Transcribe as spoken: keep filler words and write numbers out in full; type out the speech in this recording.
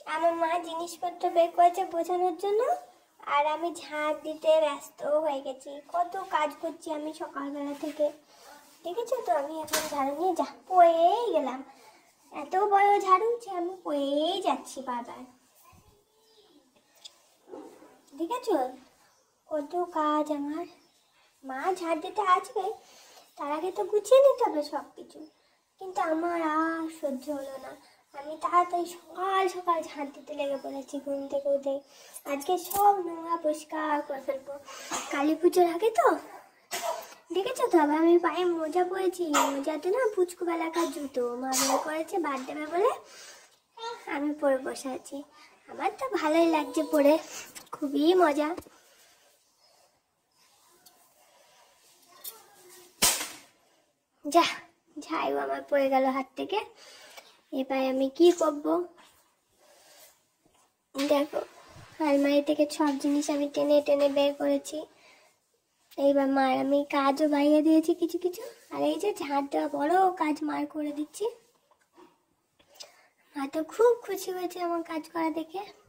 আমার মা জিনিসপত্র বের করেছে বোঝানোর জন্য, আর আমি ঝাড় দিতে ব্যস্ত হয়ে গেছি। কত কাজ করছি আমি সকালবেলা থেকে, দেখেছো তো? আমি এখন ঝাড়ু নিয়ে যা পড়েই গেলাম, এত বড় ঝাড়ু যে আমি পড়েই যাচ্ছি বারবার। দেখেছো কত কাজ আমার। মা ঝাড় দিতে আসবে, তার আগে তো গুছিয়ে নিতে হবে সব কিছু, কিন্তু আমার আর সহ্য হলো না। আমি তাড়াতাড়ি সকাল সকাল ঝাড় দিতে লেগে পড়েছি ঘুম থেকে উঠে। আজকে সব নোংরা পরিষ্কার করে ফেলবো, কালী পুজোর আগে তো। দেখেছো তো আবার আমি পায়ে মোজা পরেছি, মোজাতে না পুচকু বেলাকার জুতো মা বের করেছে বাদ দেবে বলে আমি পরে বসে আছি। আমার তো ভালোই লাগছে পরে, খুবই মজা। যা, ঝাড়ু আমার পড়ে গেল হাত থেকে। এবার আমি কি করব? দেখো আলমারি থেকে সব জিনিস আমি টেনে টেনে বের করেছি। এইবার মার আমি কাজও বাইরে দিয়েছি কিছু কিছু, আর এই যে ঝাড় দেওয়া বড় কাজ মার করে দিচ্ছি। মা তো খুব খুশি হয়েছে আমার কাজ করা দেখে।